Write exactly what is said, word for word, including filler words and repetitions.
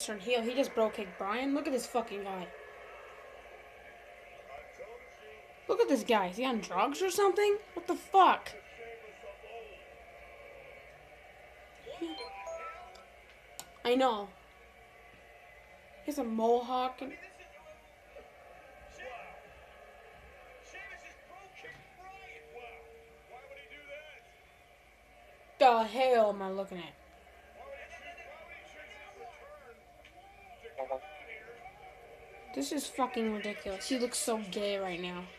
turn heel. He just bro kicked Brian. Look at this fucking guy. Look at this guy. Is he on drugs or something? What the fuck? I know. He has a mohawk. And... the hell am I looking at? This is fucking ridiculous. He looks so gay right now.